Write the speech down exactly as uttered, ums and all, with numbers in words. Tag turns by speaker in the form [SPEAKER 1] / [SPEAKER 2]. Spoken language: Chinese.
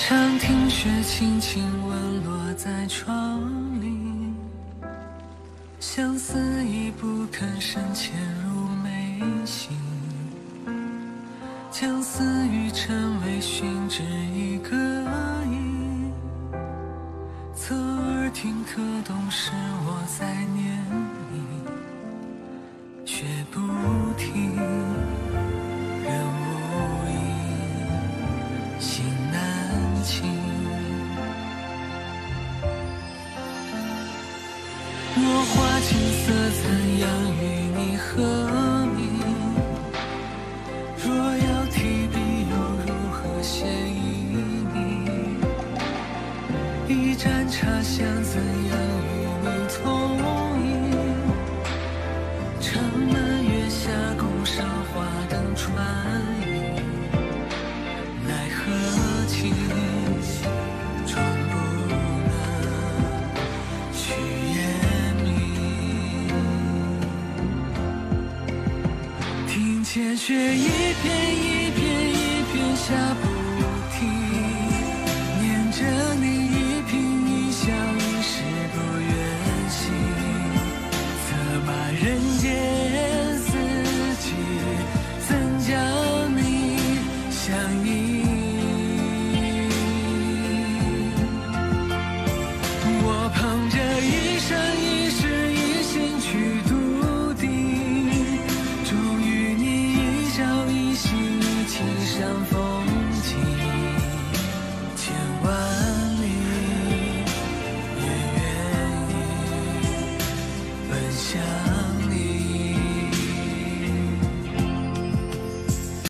[SPEAKER 1] 常听雪轻轻吻落在窗棂，相思已不肯深潜入眉心，将思语成为寻知一个意，侧耳听可懂是我在念你，却不听，人无影，心难静。落花青涩怎样与你和鸣？若要提笔又如何写旖旎？一盏茶香怎样与你同饮？城门月下宫上花灯穿影，奈何情终不能去言明。听见雪一片一